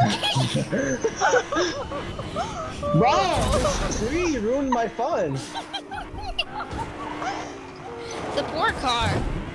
Bro, this tree ruined my fun. Support car.